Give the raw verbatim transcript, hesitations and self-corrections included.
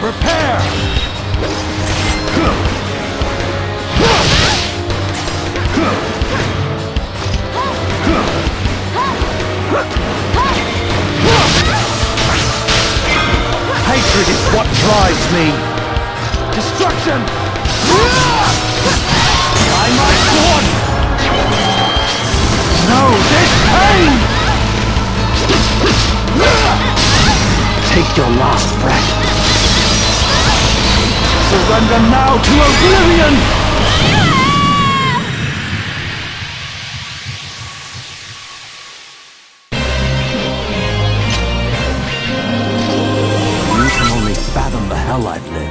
Prepare! Hatred is what drives me. Destruction! By my sword! Know this pain! Take your last breath. Surrender now to oblivion! You can only fathom the hell I've lived.